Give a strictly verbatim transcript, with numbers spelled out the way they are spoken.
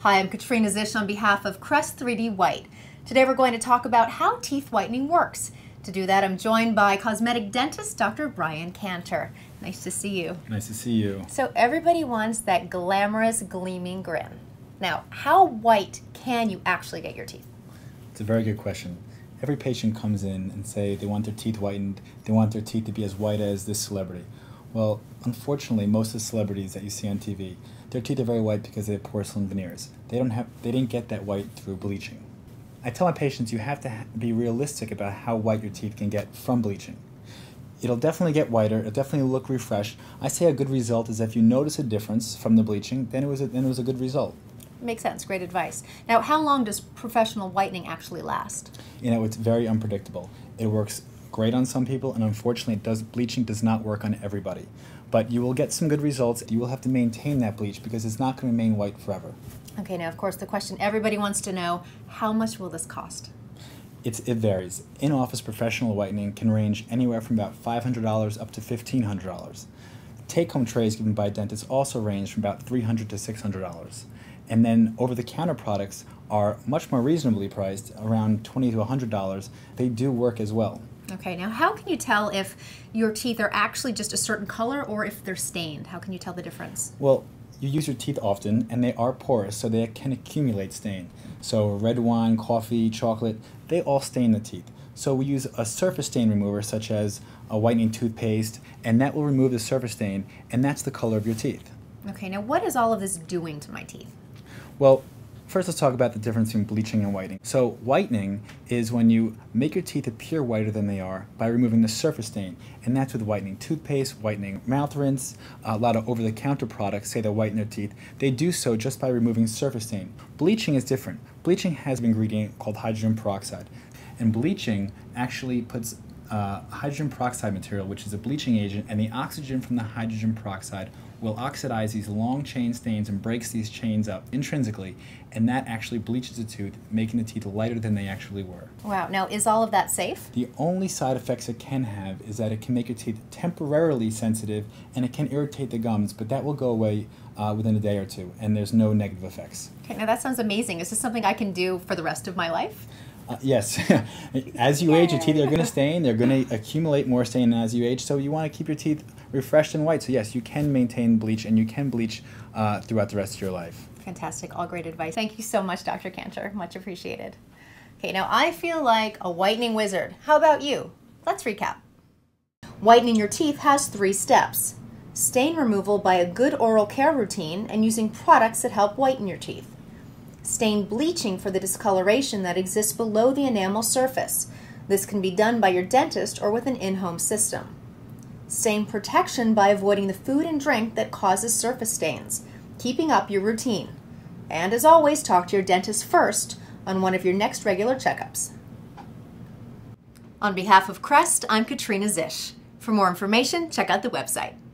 Hi, I'm Katrina Zish on behalf of Crest three D White. Today we're going to talk about how teeth whitening works. To do that, I'm joined by cosmetic dentist Doctor Brian Cantor. Nice to see you. Nice to see you. So everybody wants that glamorous, gleaming grin. Now, how white can you actually get your teeth? It's a very good question. Every patient comes in and say they want their teeth whitened, they want their teeth to be as white as this celebrity. Well, unfortunately, most of the celebrities that you see on T V, their teeth are very white because they have porcelain veneers. They don't have, they didn't get that white through bleaching. I tell my patients you have to ha be realistic about how white your teeth can get from bleaching. It'll definitely get whiter, it'll definitely look refreshed. I say a good result is if you notice a difference from the bleaching, then it was a, then it was a good result. Makes sense, great advice. Now, how long does professional whitening actually last? You know, it's very unpredictable. It works great on some people, and unfortunately it does, bleaching does not work on everybody. But you will get some good results. You will have to maintain that bleach because it's not going to remain white forever. Okay, now of course the question everybody wants to know, how much will this cost? It's, it varies. In-office professional whitening can range anywhere from about five hundred dollars up to fifteen hundred dollars. Take-home trays given by dentists also range from about three hundred dollars to six hundred dollars. And then over-the-counter products are much more reasonably priced, around twenty to one hundred dollars. They do work as well. Okay, now how can you tell if your teeth are actually just a certain color or if they're stained? How can you tell the difference? Well, you use your teeth often, and they are porous, so they can accumulate stain. So red wine, coffee, chocolate, they all stain the teeth. So we use a surface stain remover, such as a whitening toothpaste, and that will remove the surface stain, and that's the color of your teeth. Okay, now what is all of this doing to my teeth? Well, first let's talk about the difference between bleaching and whitening. So whitening is when you make your teeth appear whiter than they are by removing the surface stain, and that's with whitening toothpaste, whitening mouth rinse. A lot of over-the-counter products say they whiten their teeth. They do so just by removing surface stain. Bleaching is different. Bleaching has an ingredient called hydrogen peroxide, and bleaching actually puts uh, hydrogen peroxide material, which is a bleaching agent, and the oxygen from the hydrogen peroxide will oxidize these long chain stains and breaks these chains up intrinsically, and that actually bleaches the tooth, making the teeth lighter than they actually were. Wow, now is all of that safe? The only side effects it can have is that it can make your teeth temporarily sensitive and it can irritate the gums, but that will go away uh, within a day or two, and there's no negative effects. Okay, now that sounds amazing. Is this something I can do for the rest of my life? Uh, yes. As you age, your teeth are going to stain. They're going to accumulate more stain as you age, so you want to keep your teeth refreshed and white. So yes, you can maintain bleach, and you can bleach uh, throughout the rest of your life. Fantastic. All great advice. Thank you so much, Doctor Cantor. Much appreciated. Okay, now I feel like a whitening wizard. How about you? Let's recap. Whitening your teeth has three steps. Stain removal by a good oral care routine and using products that help whiten your teeth. Stain bleaching for the discoloration that exists below the enamel surface. This can be done by your dentist or with an in-home system. Stain protection by avoiding the food and drink that causes surface stains, keeping up your routine. And as always, talk to your dentist first on one of your next regular checkups. On behalf of Crest, I'm Katrina Zish. For more information, check out the website.